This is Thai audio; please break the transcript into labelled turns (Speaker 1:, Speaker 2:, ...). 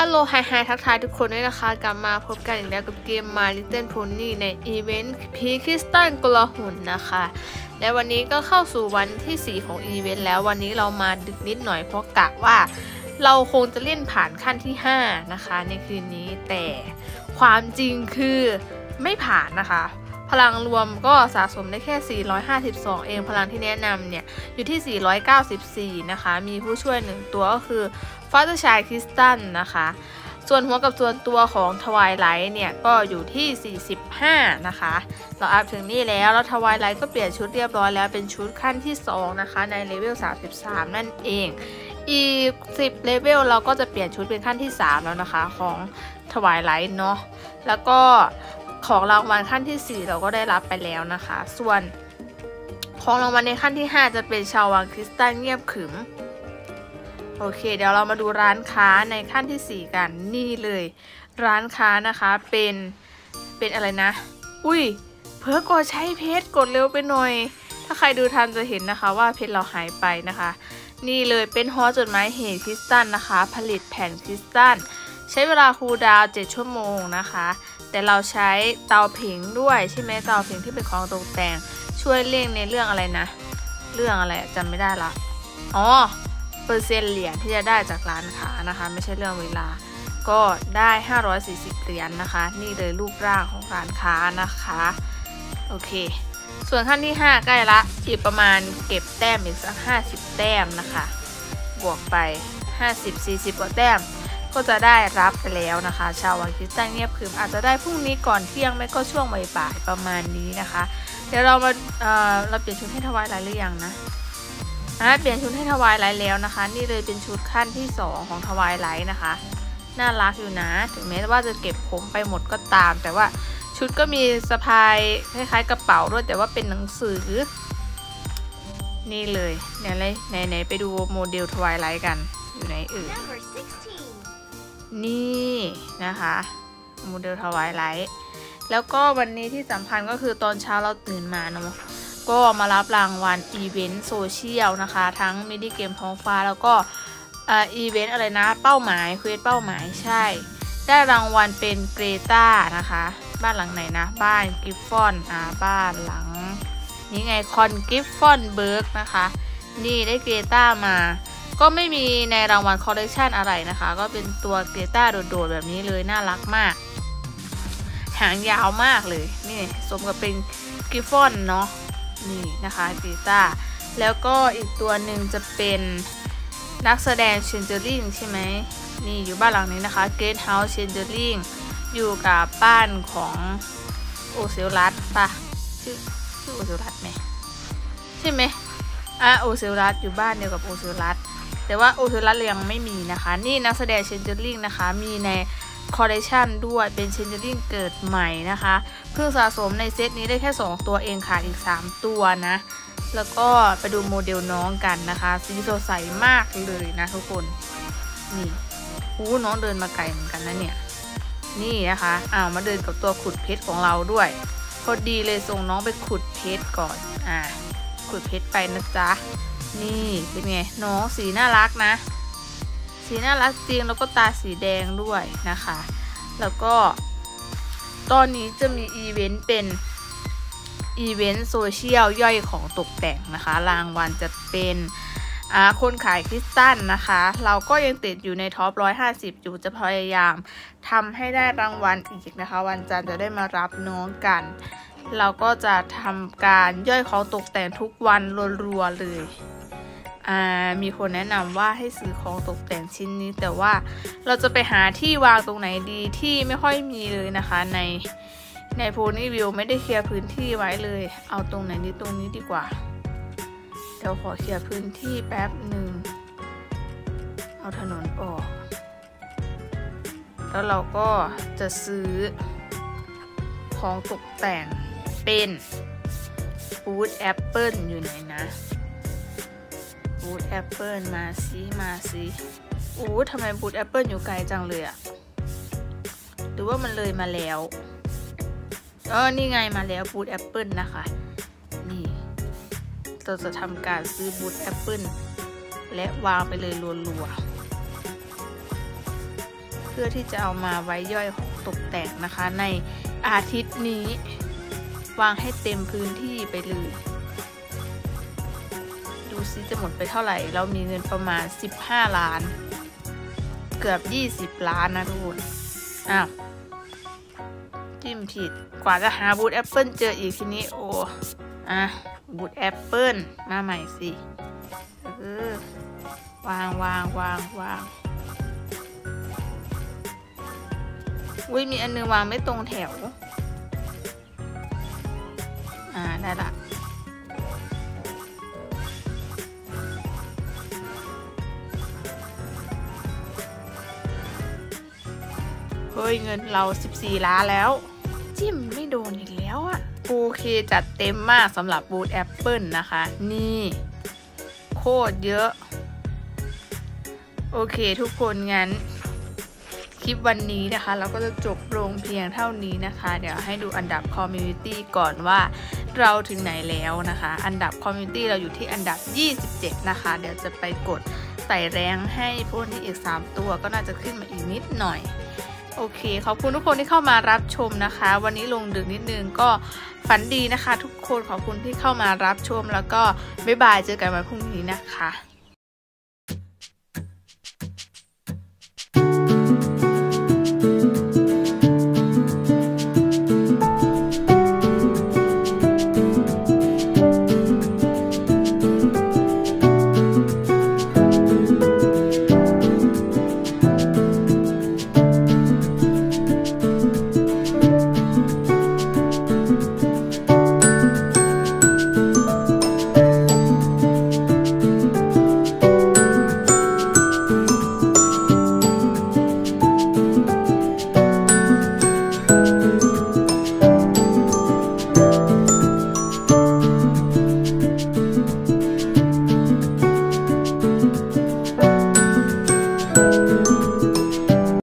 Speaker 1: ฮัลโหลไฮทักทายทุกคนด้วยนะคะกลับมาพบกันอีกแล้วกับเกม My Little Pony ในอีเวนต์พีคริสตัลกลาหุ่นนะคะและวันนี้ก็เข้าสู่วันที่4ของอีเวนต์แล้ววันนี้เรามาดึกนิดหน่อยเพราะกะว่าเราคงจะเล่นผ่านขั้นที่5นะคะในคืนนี้แต่ความจริงคือไม่ผ่านนะคะพลังรวมก็สะสมได้แค่452เองพลังที่แนะนำเนี่ยอยู่ที่494นะคะมีผู้ช่วย1ตัวก็คือฟ้าตาชายคริสตัลนะคะส่วนหัวกับส่วนตัวของทวายไลท์เนี่ยก็อยู่ที่45นะคะเราอัพถึงนี่แล้วทวายไลท์ก็เปลี่ยนชุดเรียบร้อยแล้วเป็นชุดขั้นที่2นะคะในเลเวล33นั่นเองอีก10เลเวลเราก็จะเปลี่ยนชุดเป็นขั้นที่3แล้วนะคะของทวายไลท์เนาะแล้วก็ของรางวัลขั้นที่4เราก็ได้รับไปแล้วนะคะส่วนของรางวัลในขั้นที่5จะเป็นชาววังคริสตัลเงียบขรึมโอเคเดี๋ยวเรามาดูร้านค้าในขั้นที่4กันนี่เลยร้านค้านะคะเป็นอะไรนะอุ้ยเพิ่งกดใช้เพชรกดเร็วไปหน่อยถ้าใครดูทันจะเห็นนะคะว่าเพชรเราหายไปนะคะนี่เลยเป็นหอจดหมายเหตุคริสตัลนะคะผลิตแผ่นคริสตัลใช้เวลาคูลดาวน์7ชั่วโมงนะคะแต่เราใช้เตาผิงด้วยใช่ไหมเตาผิงที่เป็นของตกแต่งช่วยเร่งในเรื่องอะไรนะเรื่องอะไรจำไม่ได้ละอ๋อเปอร์เซ็นต์เหรียญที่จะได้จากร้านค้านะคะไม่ใช่เรื่องเวลาก็ได้540เหรียญนะคะนี่เลยรูปร่างของร้านค้านะคะโอเคส่วนขั้นที่5ใกล้ละอีกประมาณเก็บแต้มอีกสัก50แต้มนะคะบวกไป50-40กว่าแต้มก็จะได้รับไปแล้วนะคะชาววังคริสตัลเงียบขรึมอาจจะได้พรุ่งนี้ก่อนเที่ยงไม่ก็ช่วงบ่ายๆประมาณนี้นะคะเดี๋ยวเรามาเราเปลี่ยนชุดให้ทวายไลท์หรือยังนะเปลี่ยนชุดให้ทวายไลท์แล้วนะคะนี่เลยเป็นชุดขั้นที่2ของทวายไลท์นะคะน่ารักอยู่นะถึงแม้ว่าจะเก็บผมไปหมดก็ตามแต่ว่าชุดก็มีสะพายคล้ายๆกระเป๋าด้วยแต่ว่าเป็นหนังสือนี่เลยไหนไปดูโมเดลทวายไลท์กันอยู่ไหนนี่นะคะโมเดลทวายไลท์แล้วก็วันนี้ที่สำคัญก็คือตอนเช้าเราตื่นมาเนาะก็มารับรางวัลอีเวนต์โซเชียลนะคะทั้งมินิเกมท้องฟ้าแล้วก็อีเวนต์อะไรนะเป้าหมายเควสเป้าหมายใช่ได้รางวัลเป็นเกรตานะคะบ้านหลังไหนนะบ้านกิฟฟอนบ้านหลังนี่ไงคอนกิฟฟอนเบิร์กนะคะนี่ได้เกรตามาก็ไม่มีในรางวัลคอลเลคชันอะไรนะคะก็เป็นตัวเกรตาโดดๆแบบนี้เลยน่ารักมากหางยาวมากเลยนี่สมกับเป็นกิฟฟอนเนาะนี่นะคะเกรตาแล้วก็อีกตัวหนึ่งจะเป็นนักแสดงเชนเจอริงใช่ไหมนี่อยู่บ้านหลังนี้นะคะเกรทเฮาส์เชนเจอริงอยู่กับบ้านของโอเซลรัสป่ะชื่อโอเซลรัสไหมใช่ไหมโอเซลรัสอยู่บ้านเดียวกับโอเซลรัสแต่ว่าโอเซลรัสยังไม่มีนะคะนี่นักแสดงเชนเจอริงนะคะมีในคอลเลคชันด้วยเป็นเชนเจอริงเกิดใหม่นะคะเพิ่งสะสมในเซตนี้ได้แค่2ตัวเองค่ะอีก3ตัวนะแล้วก็ไปดูโมเดลน้องกันนะคะสีสดใสมากเลยนะทุกคนนี่น้องเดินมาไกลเหมือนกันนะเนี่ยนี่นะคะมาเดินกับตัวขุดเพชรของเราด้วยพอดีเลยส่งน้องไปขุดเพชรก่อนขุดเพชรไปนะจ๊ะนี่เป็นไงน้องสีน่ารักนะสีน่ารักจริงแล้วก็ตาสีแดงด้วยนะคะแล้วก็ตอนนี้จะมีอีเวนต์เป็นอีเวนต์โซเชียลย่อยของตกแต่งนะคะรางวัลจะเป็นคนขายคริสตัลนะคะเราก็ยังติดอยู่ในท็อป150อยู่จะพยายามทำให้ได้รางวัลอีกนะคะวันจันทร์จะได้มารับน้องกันเราก็จะทำการย่อยของตกแต่งทุกวันรัวๆเลยมีคนแนะนำว่าให้ซื้อของตกแต่งชิ้นนี้แต่ว่าเราจะไปหาที่วางตรงไหนดีที่ไม่ค่อยมีเลยนะคะในโพนี่วิวไม่ได้เคลียร์พื้นที่ไว้เลยเอาตรงไหนดีตรงนี้ดีกว่าเดี๋ยวขอเคลียร์พื้นที่แป๊บหนึ่งเอาถนนออกแล้วเราก็จะซื้อของตกแต่งเป็นบูทแอปเปิลอยู่ไหนนะบูทแอปเปิลมาสิทำไมบูทแอปเปิลอยู่ไกลจังเลยอะหรือว่ามันเลยมาแล้วนี่ไงมาแล้วบูทแอปเปิลนะคะนี่เราจะทำการซื้อบูทแอปเปิลและวางไปเลยรัวๆพื่อที่จะเอามาไว้ย่อยของตกแต่งนะคะในอาทิตย์นี้วางให้เต็มพื้นที่ไปเลยดูซิจะหมดไปเท่าไหร่เรามีเงินประมาณ15 ล้านเกือบ20 ล้านนะทุกคนอ้าวจิ้มผิดกว่าจะหาบูทแอปเปิลเจออีกทีนี้โอ้บูทแอปเปิลมาใหม่สิวางอุ้ยมีอันนึงวางไม่ตรงแถวได้ละเฮ้ยเงินเรา14 ล้านแล้วจิ้มไม่โดนอีกแล้วอะโอเคจัดเต็มมากสำหรับบูทแอปเปิลนะคะนี่โคตรเยอะโอเคทุกคนงั้นคลิปวันนี้นะคะเราก็จะจบลงเพียงเท่านี้นะคะเดี๋ยวให้ดูอันดับคอมมูนิตี้ก่อนว่าเราถึงไหนแล้วนะคะอันดับคอมมูนิตี้เราอยู่ที่อันดับ27นะคะเดี๋ยวจะไปกดไต่แรงให้พวกนี้อีก3ตัวก็น่าจะขึ้นมาอีกนิดหน่อยโอเคขอบคุณทุกคนที่เข้ามารับชมนะคะวันนี้ลงดึกนิดนึงก็ฝันดีนะคะทุกคนขอบคุณที่เข้ามารับชมแล้วก็บ๊ายบายเจอกันวันพรุ่งนี้นะคะ